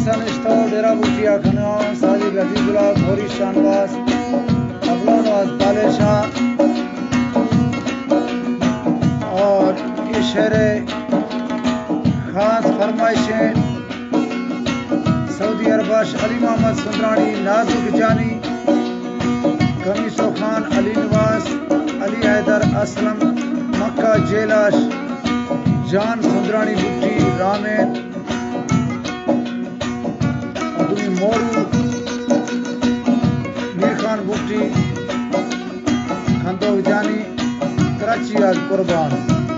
हसन इश्तो डेरा बूटिया खना साजिद लजीजुल्लाह घोरी शानवास अफलानवास बालेशाह और ये शेर खास फरमाइशें सऊदी अरबाश अली मोहम्मद सुंदरानी नाजुक जानी कमीसो खान अली नवाज अली हैदर असलम मक्का जेलाश जान सुंदरानी बुट्टी रामेन अब्दुल मोरू मीर खान बुट्टी खंदोग जानी कराची आज कुर्बान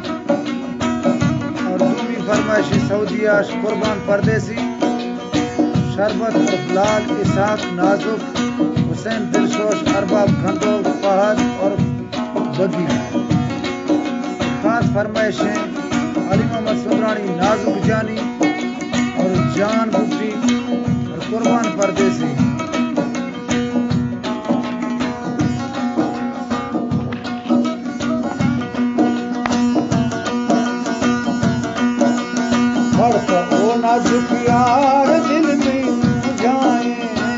और दूसरी फरमाइश सऊदिया कुर्बान परदेसी शरबत और बिलाल इसाक नाजुक हुसैन दिलशोश अरबाब खंदोग फहद और बगी खास फरमाइशें अली मोहम्मद सुंदरानी नाजुक जानी और जान बुट्टी और कुर्बान परदेसी बढ़ता ओ नाजुक यार दिल में जाए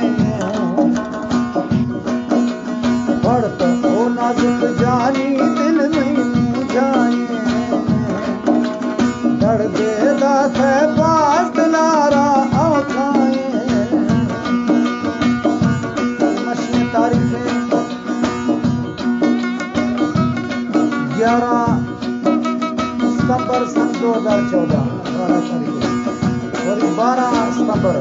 बढ़ता ओ नाजुक जानी दिल में जाए दर्द दात है पास दिलारा आखाए मशीन तारीखें 11 सितंबर सन 2014 और 12 सितंबर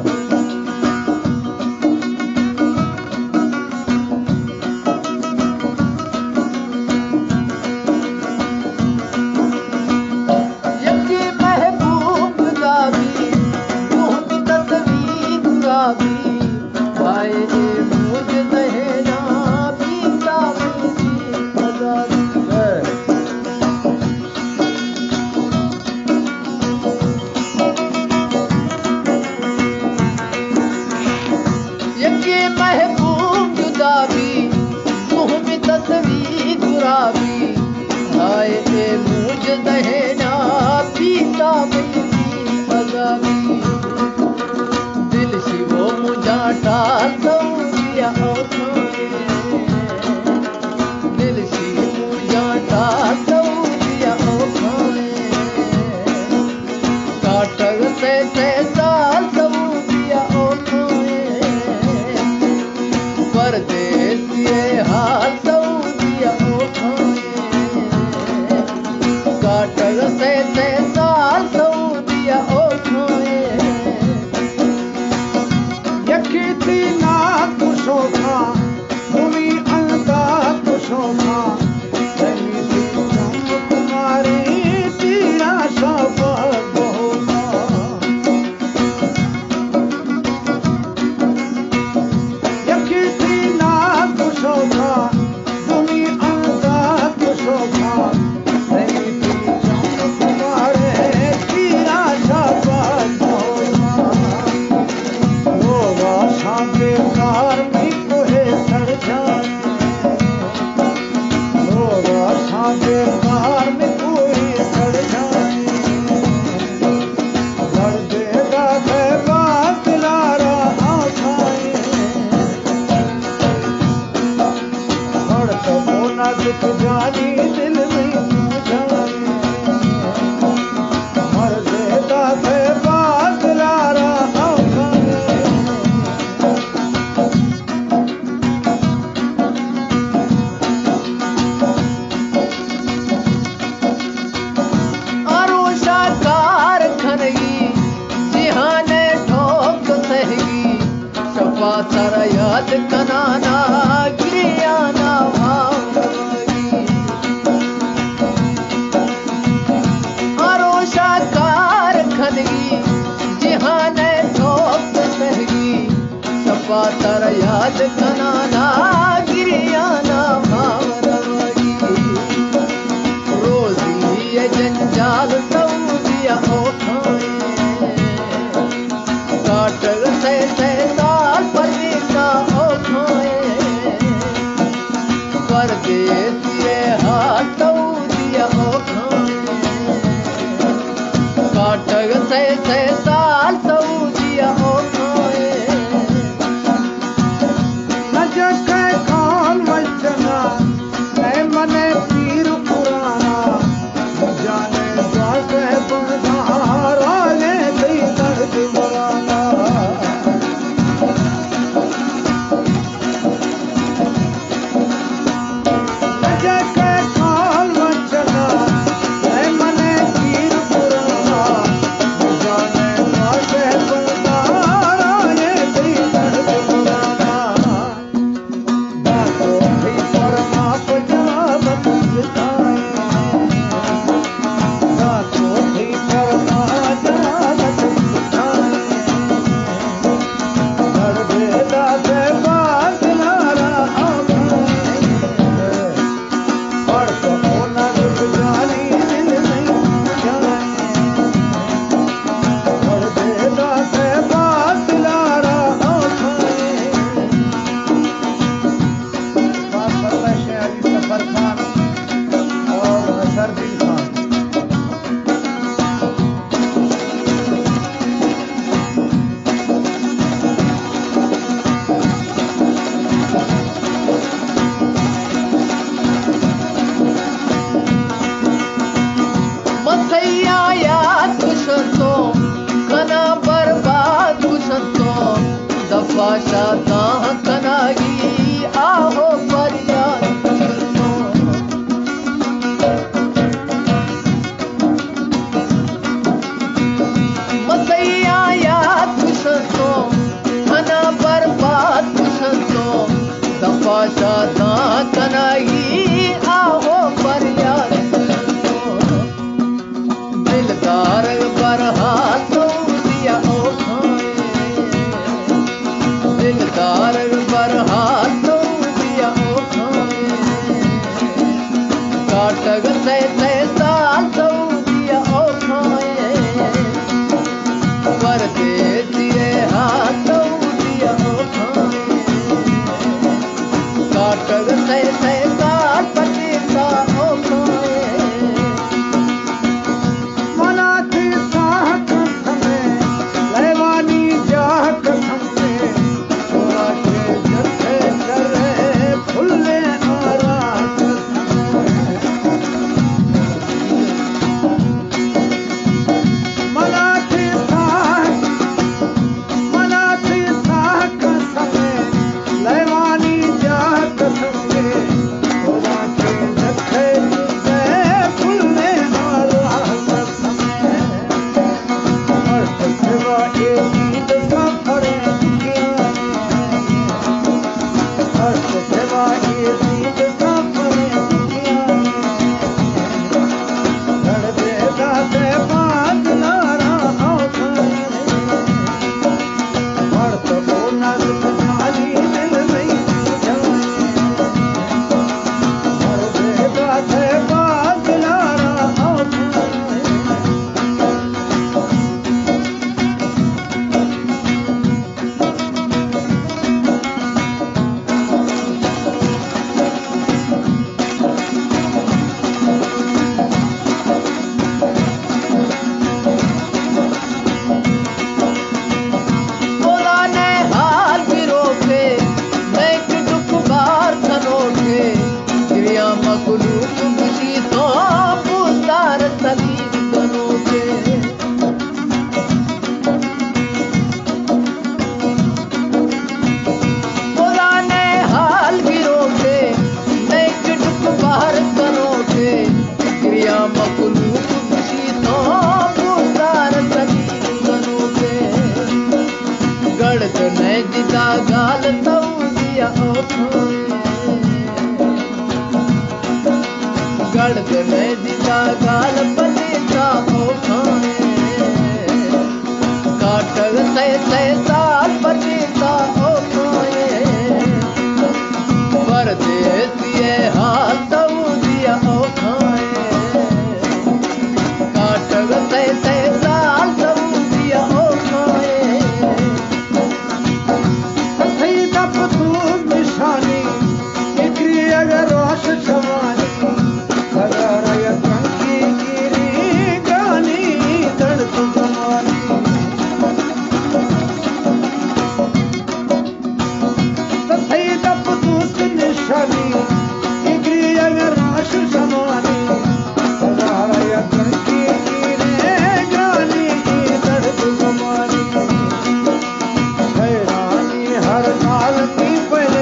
से साल सऊदिया में जिदा गाल तौदिया ओखोए गड़क में जिदा गाल पलीता ओखोए काटग से साल पलीता ओखोए परदेसिए हाल तौदिया ओखोए काटग से साल तौदिया ओखोए निशानी इकरी अगर रोश शवानी अगर यंकी गिरी गानी दर्द जमानी सही तप दूत निशानी इकरी अगर रोश शवानी अगर यंकी गिरी गानी दर्द जमानी हैरानी हर नाल की पहले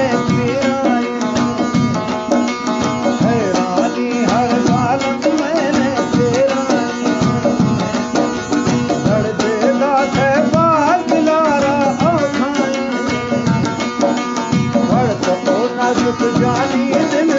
जानी दिन